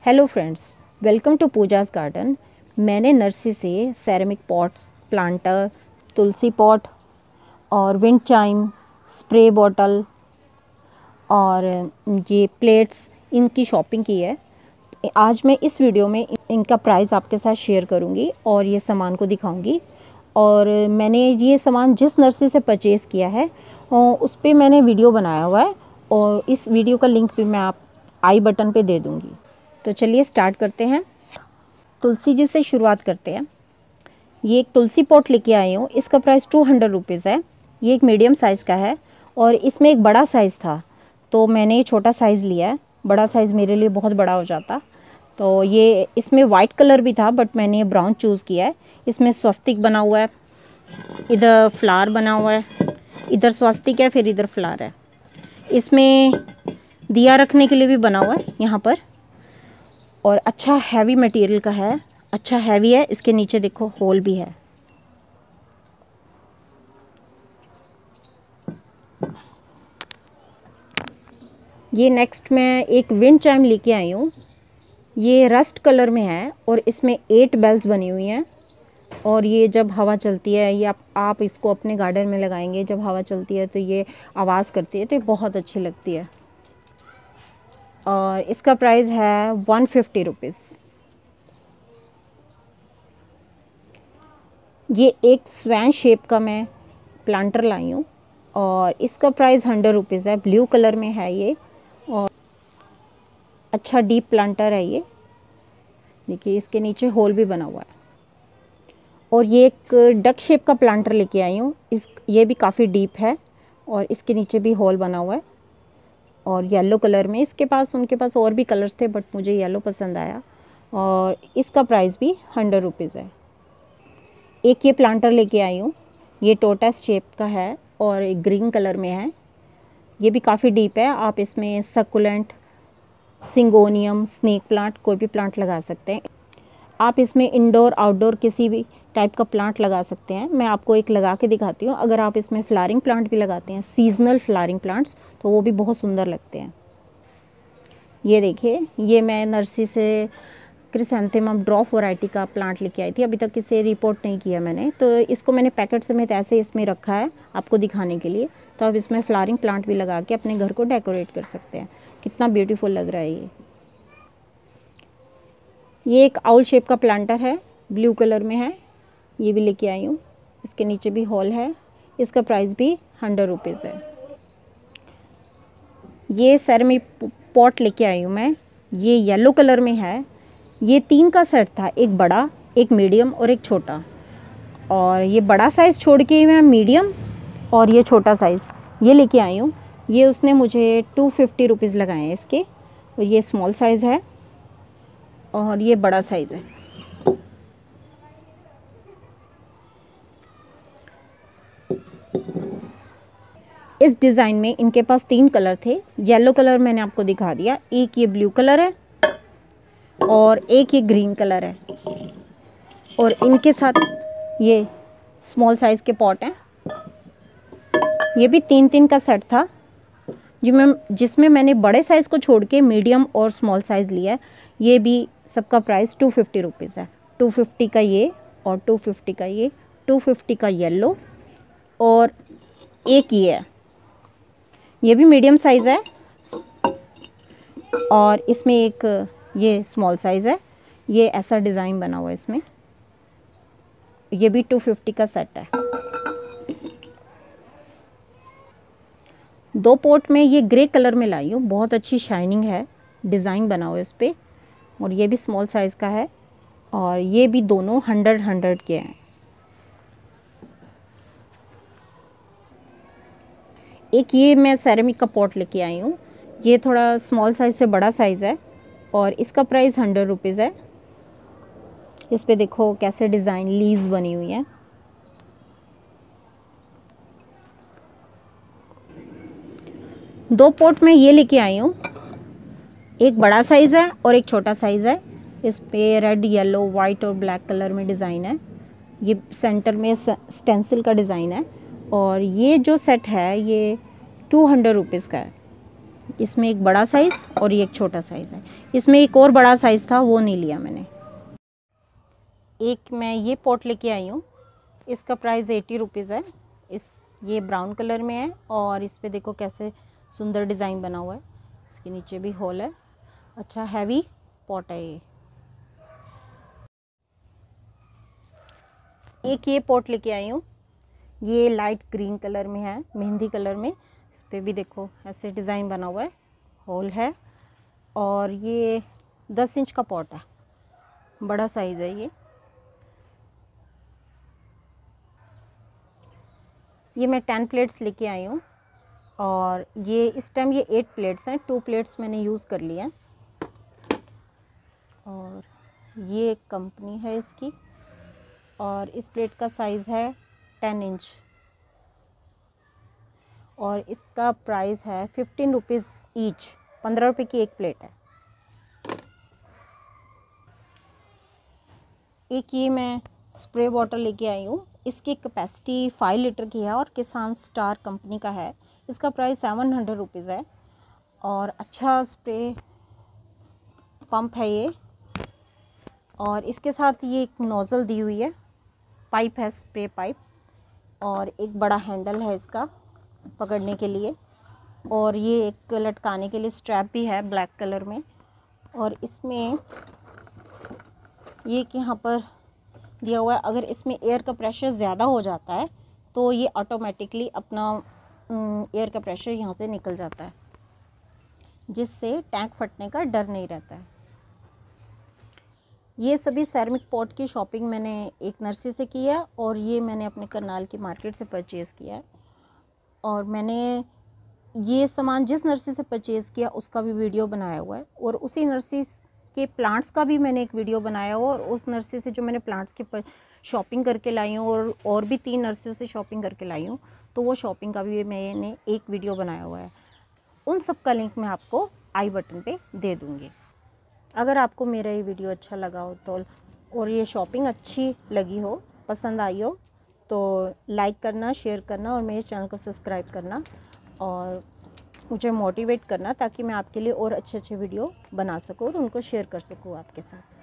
Hello friends, welcome to Pooja's garden. मैंने nursery से ceramic pots, planter, तुलसी पॉट और विंड चाइम, स्प्रे बॉटल और ये प्लेट्स इनकी शॉपिंग की है। आज मैं इस वीडियो में इनका प्राइस आपके साथ शेयर करूंगी और ये सामान को दिखाऊंगी। और मैंने ये सामान जिस नर्सरी से परचेज़ किया है उस पर मैंने वीडियो बनाया हुआ है और इस वीडियो का लिंक भी मैं आप आई बटन पे दे दूंगी। तो चलिए स्टार्ट करते हैं। तुलसी जी से शुरुआत करते हैं। ये एक तुलसी पॉट लेके आई हूँ। इसका प्राइस 200 रुपीज़ है। ये एक मीडियम साइज़ का है और इसमें एक बड़ा साइज़ था तो मैंने छोटा साइज़ लिया है। बड़ा साइज़ मेरे लिए बहुत बड़ा हो जाता। तो ये इसमें वाइट कलर भी था बट मैंने ये ब्राउन चूज़ किया है। इसमें स्वस्तिक बना हुआ है, इधर फ्लावर बना हुआ है, इधर स्वस्तिक है, फिर इधर फ्लावर है। इसमें दिया रखने के लिए भी बना हुआ है यहाँ पर। और अच्छा हैवी मटेरियल का है, अच्छा हैवी है। इसके नीचे देखो होल भी है। ये नेक्स्ट मैं एक विंड चाइम लेके आई हूँ। ये रस्ट कलर में है और इसमें 8 बेल्स बनी हुई हैं। और ये जब हवा चलती है, ये आप इसको अपने गार्डन में लगाएंगे, जब हवा चलती है तो ये आवाज़ करती है, तो ये बहुत अच्छी लगती है। और इसका प्राइस है 150 रुपीज़। ये एक स्वैन शेप का मैं प्लांटर लाई हूँ और इसका प्राइस 100 रुपीज़ है। ब्लू कलर में है ये और अच्छा डीप प्लांटर है ये। देखिए इसके नीचे होल भी बना हुआ है। और ये एक डक शेप का प्लांटर लेके आई हूँ। ये भी काफ़ी डीप है और इसके नीचे भी होल बना हुआ है और येलो कलर में। उनके पास और भी कलर्स थे बट मुझे येलो पसंद आया और इसका प्राइस भी 100 रुपीज़ है। एक ये प्लांटर लेके आई हूँ। ये टोटस शेप का है और एक ग्रीन कलर में है। ये भी काफ़ी डीप है। आप इसमें सक्कुलेंट, सिंगोनियम, स्नेक प्लांट, कोई भी प्लांट लगा सकते हैं। आप इसमें इंडोर आउटडोर किसी भी टाइप का प्लांट लगा सकते हैं। मैं आपको एक लगा के दिखाती हूँ। अगर आप इसमें फ्लावरिंग प्लांट भी लगाते हैं, सीजनल फ्लावरिंग प्लांट्स, तो वो भी बहुत सुंदर लगते हैं। ये देखिए, ये मैं नर्सरी से क्रिसैंथेमम ड्रॉप वैरायटी का प्लांट लेके आई थी। अभी तक इसे रिपोर्ट नहीं किया मैंने, तो इसको मैंने पैकेट समेत ऐसे इसमें रखा है आपको दिखाने के लिए। तो आप इसमें फ्लावरिंग प्लांट भी लगा के अपने घर को डेकोरेट कर सकते हैं। कितना ब्यूटीफुल लग रहा है ये एक आउल शेप का प्लांटर है, ब्लू कलर में है। ये भी लेके आई हूँ। इसके नीचे भी होल है। इसका प्राइस भी 100 रुपीज़ है। ये सेरेमिक पॉट लेके आई हूँ मैं। ये येलो कलर में है। ये 3 का सेट था, एक बड़ा, एक मीडियम और एक छोटा। और ये बड़ा साइज़ छोड़ के मैं मीडियम और ये छोटा साइज़ ये लेके आई हूँ। ये उसने मुझे 250 रुपीज़ लगाए हैं इसके। और ये स्मॉल साइज़ है और ये बड़ा साइज़ है। इस डिज़ाइन में इनके पास 3 कलर थे। येलो कलर मैंने आपको दिखा दिया, एक ये ब्लू कलर है और एक ये ग्रीन कलर है। और इनके साथ ये स्मॉल साइज़ के पॉट हैं। ये भी 3-3 का सेट था जिसमें मैंने बड़े साइज़ को छोड़ के मीडियम और स्मॉल साइज़ लिया है। ये भी सबका प्राइस 250 रुपीज़ है। 250 का ये और 250 का ये, 250 का येलो और एक ये है। ये भी मीडियम साइज़ है और इसमें एक ये स्मॉल साइज़ है। ये ऐसा डिज़ाइन बना हुआ है इसमें। ये भी 250 का सेट है। 2 पॉट में ये ग्रे कलर में लाई हूँ। बहुत अच्छी शाइनिंग है, डिज़ाइन बना हुआ है इस पर। और ये भी स्मॉल साइज़ का है और ये भी दोनों 100 के हैं। एक ये मैं सेरेमिक का पॉट लेके आई हूँ। ये थोड़ा स्मॉल साइज़ से बड़ा साइज़ है और इसका प्राइस 100 रुपीज़ है। इस पे देखो कैसे डिज़ाइन लीव्स बनी हुई हैं। दो पॉट में ये लेके आई हूँ। एक बड़ा साइज़ है और एक छोटा साइज़ है। इस पे रेड, येलो, वाइट और ब्लैक कलर में डिज़ाइन है। ये सेंटर में स्टेंसिल का डिज़ाइन है। और ये जो सेट है ये 200 रुपीज़ का है। इसमें एक बड़ा साइज़ और ये एक छोटा साइज़ है। इसमें एक और बड़ा साइज़ था, वो नहीं लिया मैंने। एक मैं ये पॉट लेके आई हूँ, इसका प्राइस 80 रुपीज़ है। ये ब्राउन कलर में है और इस पे देखो कैसे सुंदर डिज़ाइन बना हुआ है। इसके नीचे भी होल है। अच्छा हैवी पॉट है ये। एक ये पॉट लेके आई हूँ, ये लाइट ग्रीन कलर में है, मेहंदी कलर में। इस पे भी देखो ऐसे डिज़ाइन बना हुआ है, होल है और ये 10 इंच का पॉट है, बड़ा साइज़ है ये मैं 10 प्लेट्स लेके आई हूँ और ये इस टाइम ये 8 प्लेट्स हैं, 2 प्लेट्स मैंने यूज़ कर लिए हैं। और ये एक कंपनी है इसकी और इस प्लेट का साइज़ है 10 इंच और इसका प्राइस है 15 रुपीज़ ईच, 15 रुपये की एक प्लेट है। एक ये मैं स्प्रे बॉटल लेके आई हूँ, इसकी कैपेसिटी 5 लीटर की है और किसान स्टार कंपनी का है। इसका प्राइस 700 रुपीज़ है और अच्छा स्प्रे पंप है ये। और इसके साथ ये एक नोज़ल दी हुई है, पाइप है, स्प्रे पाइप, और एक बड़ा हैंडल है इसका पकड़ने के लिए और ये एक लटकाने के लिए स्ट्रैप भी है ब्लैक कलर में। और इसमें ये कि यहाँ पर दिया हुआ है, अगर इसमें एयर का प्रेशर ज़्यादा हो जाता है तो ये ऑटोमेटिकली अपना एयर का प्रेशर यहाँ से निकल जाता है, जिससे टैंक फटने का डर नहीं रहता है। ये सभी सेरेमिक पॉट की शॉपिंग मैंने एक नर्सरी से की है और ये मैंने अपने करनाल की मार्केट से परचेज़ किया है। और मैंने ये सामान जिस नर्सरी से परचेज़ किया उसका भी वीडियो बनाया हुआ है और उसी नर्सरी के प्लांट्स का भी मैंने एक वीडियो बनाया हुआ और उस नर्सरी से जो मैंने प्लांट्स की शॉपिंग करके लाई हूँ और भी 3 नर्सरियों से शॉपिंग करके लाई हूँ, तो वो शॉपिंग का भी मैंने एक वीडियो बनाया हुआ है। उन सब का लिंक मैं आपको आई बटन पे दे दूँगी। अगर आपको मेरा ये वीडियो अच्छा लगा हो तो और ये शॉपिंग अच्छी लगी हो, पसंद आई हो, तो लाइक करना, शेयर करना और मेरे चैनल को सब्सक्राइब करना और मुझे मोटिवेट करना ताकि मैं आपके लिए और अच्छे वीडियो बना सकूँ और उनको शेयर कर सकूँ आपके साथ।